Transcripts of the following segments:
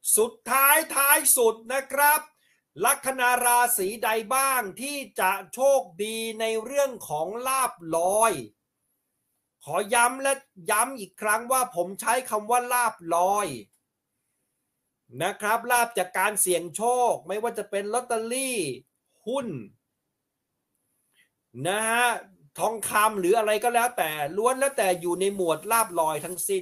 สุดท้ายสุดนะครับลัคนาราศีใดบ้างที่จะโชคดีในเรื่องของลาภลอยขอย้ำและย้ำอีกครั้งว่าผมใช้คำว่าลาภลอยนะครับลาภจากการเสี่ยงโชคไม่ว่าจะเป็นลอตเตอรี่หุ้นนะฮะทองคำหรืออะไรก็แล้วแต่ล้วนแล้วแต่อยู่ในหมวดลาภลอยทั้งสิ้น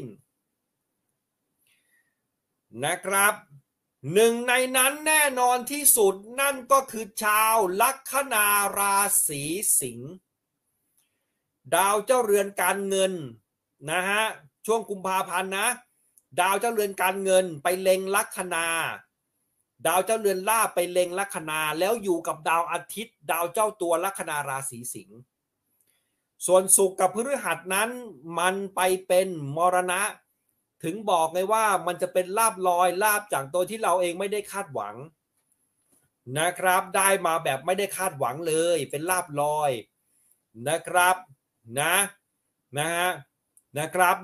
นะครับหนึ่งในนั้นแน่นอนที่สุดนั่นก็คือชาวลัคนาราศีสิงห์ดาวเจ้าเรือนการเงินนะฮะช่วงกุมภาพันธ์นะดาวเจ้าเรือนการเงินไปเล็งลัคนาดาวเจ้าเรือนลาภไปเล็งลัคนาแล้วอยู่กับดาวอาทิตย์ดาวเจ้าตัวลัคนาราศีสิงห์ส่วนศุกร์กับพฤหัสนั้นมันไปเป็นมรณะถึงบอกไงว่ามันจะเป็นลาภลอยลาภจากตัวที่เราเองไม่ได้คาดหวังนะครับได้มาแบบไม่ได้คาดหวังเลยเป็นลาภลอยนะครับนะฮะนะครับ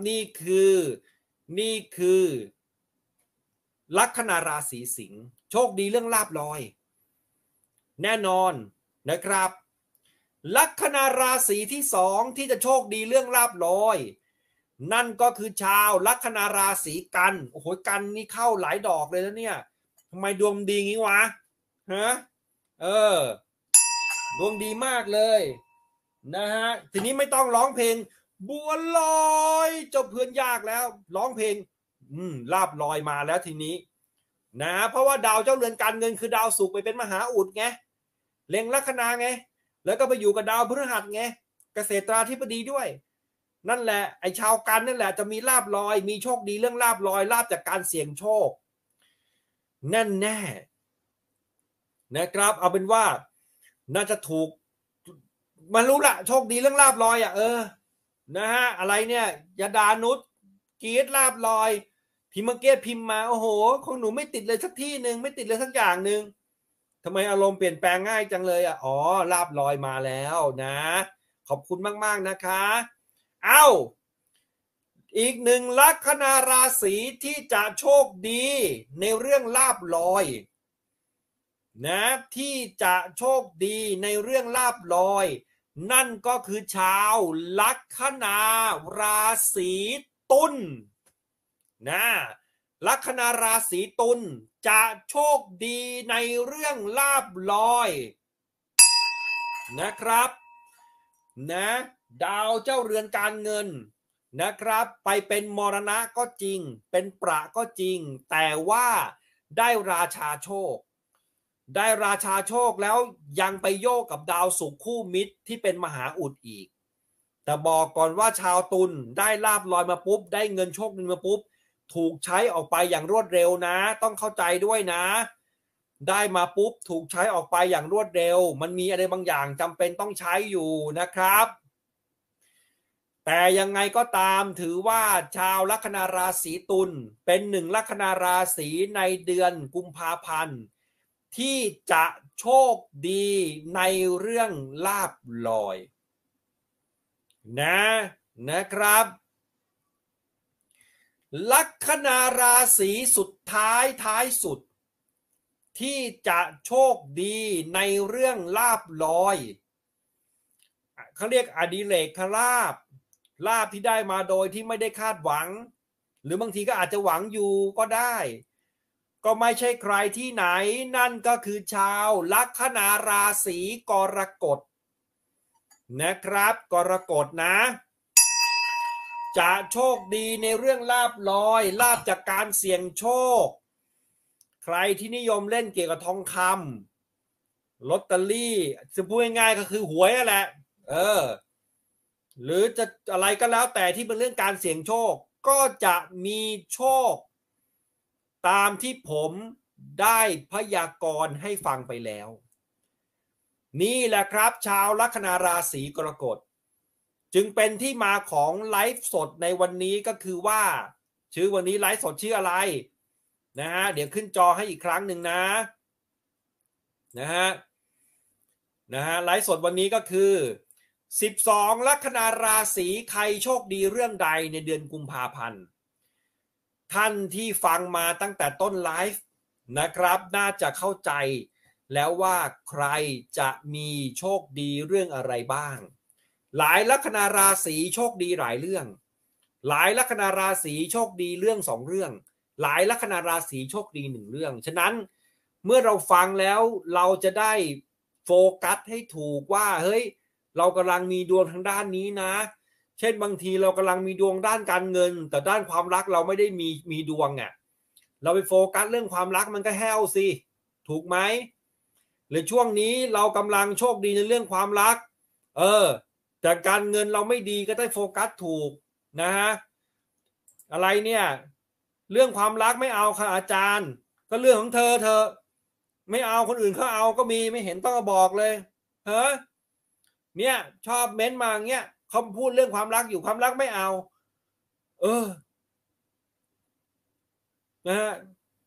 นี่คือลัคนาราศีสิงห์โชคดีเรื่องลาภลอยแน่นอนนะครับลัคนาราศีที่สองที่จะโชคดีเรื่องลาภลอยนั่นก็คือชาวลัคนาราศีกันโอ้โหกันนี่เข้าหลายดอกเลยนะเนี่ยทำไมดวงดีงี้วะฮะดวงดีมากเลยนะฮะทีนี้ไม่ต้องร้องเพลงบัวลอยเจ้าเพื่อนยากแล้วร้องเพลงลาภลอยมาแล้วทีนี้นะเพราะว่าดาวเจ้าเรือนการเงินคือดาวศุกร์ไปเป็นมหาอุดไงเล็งลัคนาไงแล้วก็ไปอยู่กับดาวพฤหัสไงเกษตราธิบดีด้วยนั่นแหละไอ้ชาวกันนั่นแหละจะมีลาภลอยมีโชคดีเรื่องลาภลอยลาภจากการเสี่ยงโชคแน่แน่นะครับเอาเป็นว่าน่าจะถูกมันรู้ละโชคดีเรื่องลาภลอยนะฮะอะไรเนี่ยยาดานุชกีดลาภลอยพิมพ์เกตพิมพ์มาโอ้โหของหนูไม่ติดเลยสักที่หนึ่งไม่ติดเลยสักอย่างหนึ่งทำไมอารมณ์เปลี่ยนแปลงง่ายจังเลยอ๋อลาภลอยมาแล้วนะขอบคุณมากๆนะคะอีกหนึ่งลัคนาราศีที่จะโชคดีในเรื่องลาภลอยนะที่จะโชคดีในเรื่องลาภลอยนั่นก็คือชาวลัคนาราศีตุลนะลัคนาราศีตุลจะโชคดีในเรื่องลาภลอยนะครับนะดาวเจ้าเรือนการเงินนะครับไปเป็นมรณะก็จริงเป็นประก็จริงแต่ว่าได้ราชาโชคแล้วยังไปโยกกับดาวศุกร์คู่มิตรที่เป็นมหาอุดอีกแต่บอกก่อนว่าชาวตุลได้ลาภลอยมาปุ๊บได้เงินโชคดีมาปุ๊บถูกใช้ออกไปอย่างรวดเร็วนะต้องเข้าใจด้วยนะได้มาปุ๊บถูกใช้ออกไปอย่างรวดเร็วมันมีอะไรบางอย่างจำเป็นต้องใช้อยู่นะครับแต่ยังไงก็ตามถือว่าชาวลัคนาราศีตุลเป็นหนึ่งลัคนาราศีในเดือนกุมภาพันธ์ที่จะโชคดีในเรื่องลาภลอยนะครับลัคนาราศีสุดท้ายสุดที่จะโชคดีในเรื่องลาภลอยเขาเรียกอดิเรกลาภที่ได้มาโดยที่ไม่ได้คาดหวังหรือบางทีก็อาจจะหวังอยู่ก็ได้ก็ไม่ใช่ใครที่ไหนนั่นก็คือชาวลัคนาราศีกรกฎนะครับกรกฎนะจะโชคดีในเรื่องลาภลอยลาภจากการเสี่ยงโชคใครที่นิยมเล่นเกี่ยวกับทองคำลอตเตอรี่จะพูดง่ายๆก็คือหวยแหละหรือจะอะไรก็แล้วแต่ที่เป็นเรื่องการเสี่ยงโชคก็จะมีโชคตามที่ผมได้พยากรณ์ให้ฟังไปแล้วนี่แหละครับชาวลัคนาราศีกรกฎจึงเป็นที่มาของไลฟ์สดในวันนี้ก็คือว่าชื่อวันนี้ไลฟ์สดชื่ออะไรนะฮะเดี๋ยวขึ้นจอให้อีกครั้งหนึ่งนะฮะไลฟ์สดวันนี้ก็คือ12ลัคนาราศีใครโชคดีเรื่องใดในเดือนกุมภาพันธ์ท่านที่ฟังมาตั้งแต่ต้นไลฟ์นะครับน่าจะเข้าใจแล้วว่าใครจะมีโชคดีเรื่องอะไรบ้างหลายลัคนาราศีโชคดีหลายเรื่องหลายลัคนาราศีโชคดีเรื่อง2เรื่องหลายลัคนาราศีโชคดี1เรื่องฉะนั้นเมื่อเราฟังแล้วเราจะได้โฟกัสให้ถูกว่าเฮ้ยเรากำลังมีดวงทางด้านนี้นะเช่นบางทีเรากำลังมีดวงด้านการเงินแต่ด้านความรักเราไม่ได้มีดวงอ่ะเราไปโฟกัสเรื่องความรักมันก็แห้วสิถูกไหมหรือช่วงนี้เรากำลังโชคดีในเรื่องความรักแต่การเงินเราไม่ดีก็ได้โฟกัสถูกนะฮะอะไรเนี่ยเรื่องความรักไม่เอาค่ะอาจารย์ก็เรื่องของเธอไม่เอาคนอื่นเขาเอาก็มีไม่เห็นต้องบอกเลยเนี่ยชอบเม้นมาเงี้ยเขาพูดเรื่องความรักอยู่ความรักไม่เอานะฮะ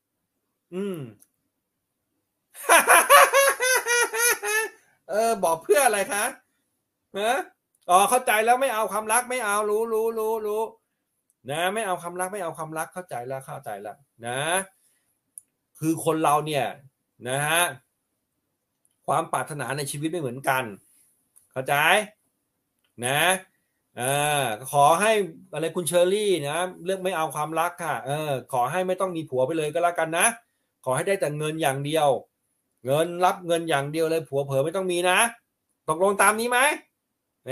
บอกเพื่ออะไรคะเข้าใจแล้วไม่เอาความรักไม่เอารู้นะไม่เอาความรักไม่เอาความรักเข้าใจแล้วนะคือคนเราเนี่ยนะฮะความปรารถนาในชีวิตไม่เหมือนกันเข้าใจนะขอให้อะไรคุณเชอรี่นะเรื่องไม่เอาความรักค่ะขอให้ไม่ต้องมีผัวไปเลยก็แล้วกันนะขอให้ได้แต่เงินอย่างเดียวเงินรับเงินอย่างเดียวเลยผัวเผลอไม่ต้องมีนะตกลงตามนี้ไหมแหม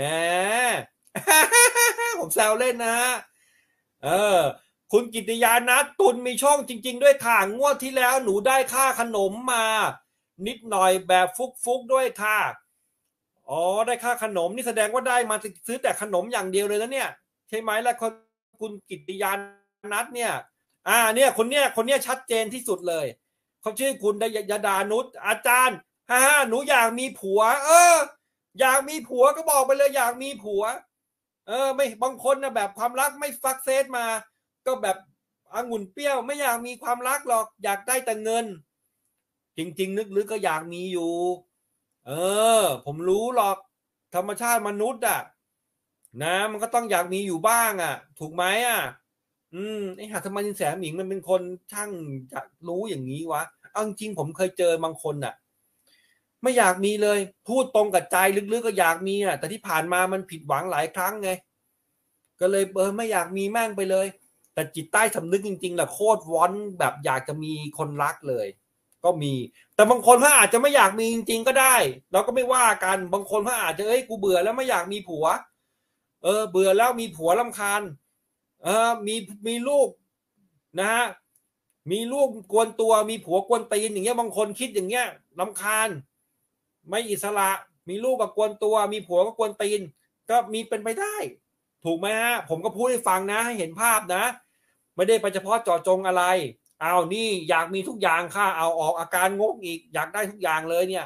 ผมแซวเล่นนะฮะคุณกิติยานะตุลมีช่องจริงๆด้วยค่ะงวดที่แล้วหนูได้ค่าขนมมานิดหน่อยแบบฟุกด้วยค่ะได้ค่าขนมนี่แสดงว่าได้มาซื้อแต่ขนมอย่างเดียวเลยนะเนี่ยใช่ไหมแล้วคุณกิติยานัทเนี่ยเนี่ยคนเนี้ยชัดเจนที่สุดเลยเขาชื่อคุณยดานุชอาจารย์หนูอยากมีผัวอยากมีผัวก็บอกไปเลยอยากมีผัวไม่บางคนนะแบบความรักไม่ฟักเซสมาก็แบบองุ่นเปรี้ยวไม่อยากมีความรักหรอกอยากได้แต่เงินจริงๆลึกๆก็อยากมีอยู่ผมรู้หรอกธรรมชาติมนุษย์อ่ะนะมันก็ต้องอยากมีอยู่บ้างอ่ะถูกไหมไอ้หาธรรมจินแสหมิงมันเป็นคนช่างจะรู้อย่างนี้วะเอาจริงผมเคยเจอบางคนอ่ะไม่อยากมีเลยพูดตรงกับใจลึกๆก็อยากมีอ่ะแต่ที่ผ่านมามันผิดหวังหลายครั้งไงก็เลยไม่อยากมีแม่งไปเลยแต่จิตใต้สำนึกจริงๆแหละโคตรวอนแบบอยากจะมีคนรักเลยก็มีแต่บางคนเขาอาจจะไม่อยากมีจริงๆก็ได้เราก็ไม่ว่ากันบางคนเขาอาจจะกูเบื่อแล้วไม่อยากมีผัวเบื่อแล้วมีผัวรำคาญมีลูกนะฮะมีลูกกวนตัวมีผัวกวนตีนอย่างเงี้ยบางคนคิดอย่างเงี้ยรำคาญไม่อิสระมีลูกกับกวนตัวมีผัวก็กวนตีนก็มีเป็นไปได้ถูกไหมฮะผมก็พูดให้ฟังนะให้เห็นภาพนะไม่ได้ไปเฉพาะเจาะจงอะไรเอานี่อยากมีทุกอย่างค่ะเอาออกอาการงกอีกอยากได้ทุกอย่างเลยเนี่ย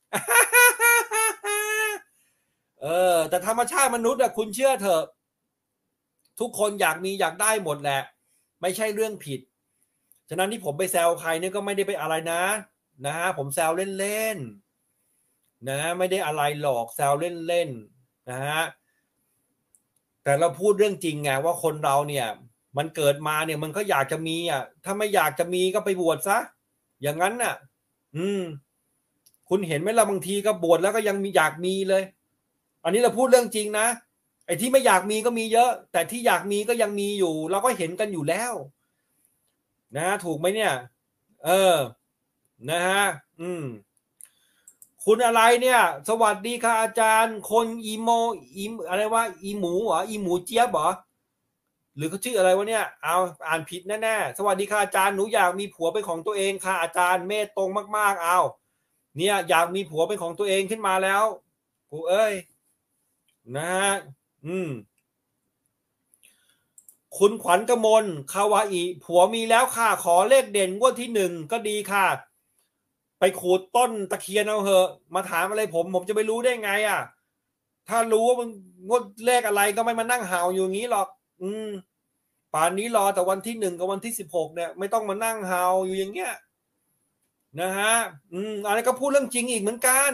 แต่ธรรมชาติมนุษย์อะคุณเชื่อเถอะทุกคนอยากมีอยากได้หมดแหละไม่ใช่เรื่องผิดฉะนั้นที่ผมไปแซวใครเนี่ยก็ไม่ได้ไปอะไรนะฮะผมแซวเล่นๆนะไม่ได้อะไรหรอกแซวเล่นๆนะฮะแต่เราพูดเรื่องจริงไงว่าคนเราเนี่ยมันเกิดมาเนี่ยมันก็อยากจะมีถ้าไม่อยากจะมีก็ไปบวชซะอย่างนั้นน่ะคุณเห็นไหมล่ะบางทีก็บวชแล้วก็ยังมีอยากมีเลยอันนี้เราพูดเรื่องจริงนะไอ้ที่ไม่อยากมีก็มีเยอะแต่ที่อยากมีก็ยังมีอยู่เราก็เห็นกันอยู่แล้วนะถูกไหมเนี่ยนะฮะคุณอะไรเนี่ยสวัสดีค่ะอาจารย์คนอะไรว่าอีหมูเหรออีหมูเจี๊ยบเหรอหรือเขาชื่ออะไรวะเนี่ยเอาอ่านผิดแน่ๆสวัสดีค่ะอาจารย์หนูอยากมีผัวเป็นของตัวเองค่ะอาจารย์เมตตรงมากๆเอาเนี่ยอยากมีผัวเป็นของตัวเองขึ้นมาแล้วกูเอ้ยนะฮะคุณขวัญกมลคาวาอิผัวมีแล้วค่ะขอเลขเด่นงวดที่1ก็ดีค่ะไปขูดต้นตะเคียนเอาเหอะมาถามอะไรผมจะไปรู้ได้ไงถ้ารู้ว่ามันงวดเลขอะไรก็ไม่มานั่งห่าวอยู่อย่างนี้หรอกป่านนี้รอแต่วันที่1กับวันที่16เนี่ยไม่ต้องมานั่งห่าวอยู่อย่างเงี้ยนะฮะอะไรก็พูดเรื่องจริงอีกเหมือนกัน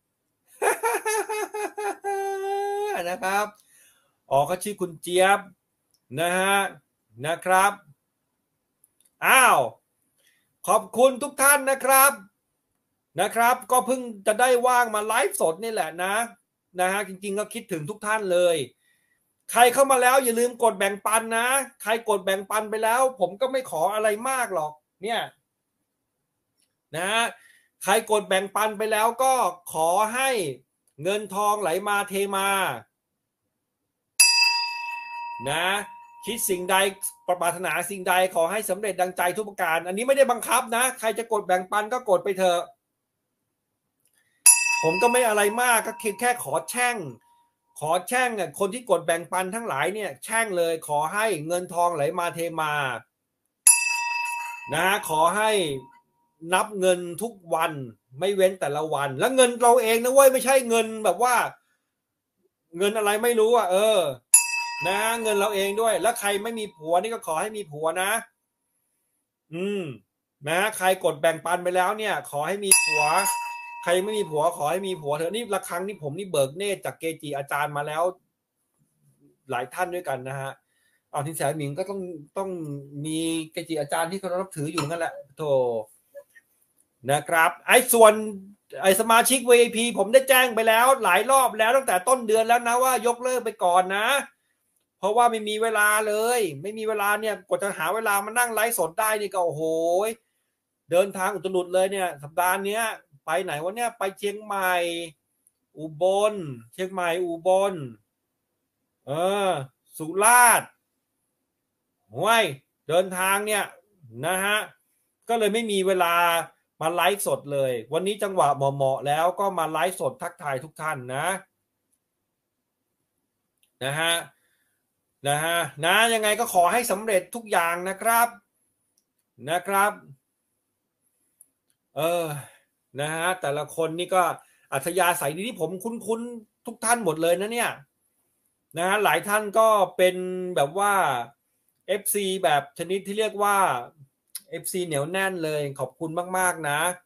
นะครับเขาชื่อคุณเจี๊ยบนะฮะนะครับอ้าวขอบคุณทุกท่านนะครับก็เพิ่งจะได้ว่างมาไลฟ์สดนี่แหละนะฮะจริงๆก็คิดถึงทุกท่านเลยใครเข้ามาแล้วอย่าลืมกดแบ่งปันนะใครกดแบ่งปันไปแล้วผมก็ไม่ขออะไรมากหรอกเนี่ยนะใครกดแบ่งปันไปแล้วก็ขอให้เงินทองไหลมาเทมานะคิดสิ่งใดปรารถนาสิ่งใดขอให้สำเร็จดังใจทุกประการอันนี้ไม่ได้บังคับนะใครจะกดแบ่งปันก็กดไปเถอะผมก็ไม่อะไรมากก็แค่ขอแช่งคนที่กดแบ่งปันทั้งหลายเนี่ยแช่งเลยขอให้เงินทองไหลมาเทมานะขอให้นับเงินทุกวันไม่เว้นแต่ละวันแล้วเงินเราเองนะเว้ยไม่ใช่เงินแบบว่าเงินอะไรไม่รู้อ่ะนะเงินเราเองด้วยแล้วใครไม่มีผัวนี่ก็ขอให้มีผัวนะนะใครกดแบ่งปันไปแล้วเนี่ยขอให้มีผัวใครไม่มีผัวขอให้มีผัวเถอะนี่ละครั้งนี่ผมนี่เบิกเนตรจากเกจิอาจารย์มาแล้วหลายท่านด้วยกันนะฮะเอาทินแสหมิงก็ต้องมีเกจิอาจารย์ที่เขานับถืออยู่นั่นแหละโธ่นะครับส่วนสมาชิก VIP ผมได้แจ้งไปแล้วหลายรอบแล้วตั้งแต่ต้นเดือนแล้วนะว่ายกเลิกไปก่อนนะเพราะว่าไม่มีเวลาเลยไม่มีเวลาเนี่ยกว่าจะหาเวลามานั่งไลฟ์สดได้นี่ก็โอ้โหเดินทางอุตลุดเลยเนี่ยสัปดาห์นี้ไปไหนวะเนี่ยไปเชียงใหม่อุบลเชียงใหม่อุบลสุราษฎร์ห้วยเดินทางเนี่ยนะฮะก็เลยไม่มีเวลามาไลฟ์สดเลยวันนี้จังหวะเหมาะแล้วก็มาไลฟ์สดทักทายทุกท่านนะฮะยังไงก็ขอให้สำเร็จทุกอย่างนะครับนะฮะแต่ละคนนี่ก็อัธยาศัยดีที่ผมคุ้นทุกท่านหมดเลยนะเนี่ยนะฮะหลายท่านก็เป็นแบบว่า FC แบบชนิดที่เรียกว่า FC เหนียวแน่นเลยขอบคุณมากๆ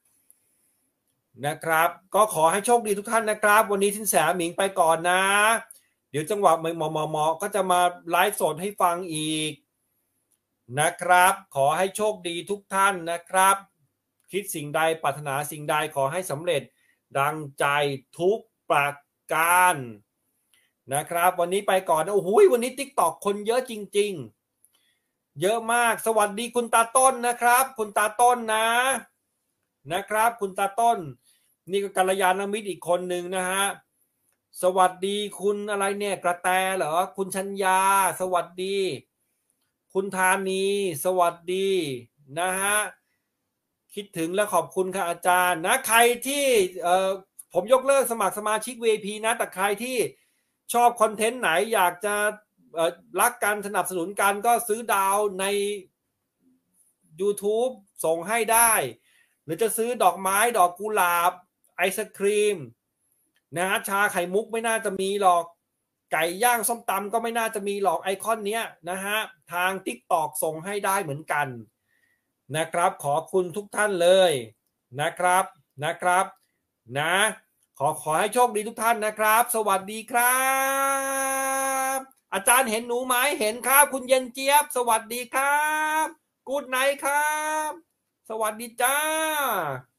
นะครับก็ขอให้โชคดีทุกท่านนะครับวันนี้สินแสหมิงไปก่อนนะเดี๋ยวจังหวะเหมาะก็จะมาไลฟ์สดให้ฟังอีกนะครับขอให้โชคดีทุกท่านนะครับคิดสิ่งใดปรารถนาสิ่งใดขอให้สำเร็จดังใจทุกประการนะครับวันนี้ไปก่อนนะโอ้โหวันนี้ TikTok คนเยอะจริงๆเยอะมากสวัสดีคุณตาต้นนะครับคุณตาต้นนะครับคุณตาต้นนี่ก็กัลยาณมิตรอีกคนหนึ่งนะฮะสวัสดีคุณอะไรเนี่ยกระแตเหรอคุณชัญญาสวัสดีคุณธานีสวัสดีนะฮะคิดถึงและขอบคุณค่ะอาจารย์นะใครที่ผมยกเลิกสมัครสมาชิก VIP นะแต่ใครที่ชอบคอนเทนต์ไหนอยากจะรักกันสนับสนุนกันก็ซื้อดาวใน YouTube ส่งให้ได้หรือจะซื้อดอกไม้ดอกกุหลาบไอศครีมนะชาไข่มุกไม่น่าจะมีหรอกไก่ย่างส้มตำก็ไม่น่าจะมีหรอกไอคอนเนี้ยนะฮะทาง TikTok ส่งให้ได้เหมือนกันนะครับขอบคุณทุกท่านเลยนะครับนะขอให้โชคดีทุกท่านนะครับสวัสดีครับอาจารย์เห็นหนูไหมเห็นครับคุณเย็นเจี๊ยบสวัสดีครับกู๊ดไนท์ครับสวัสดีจ้า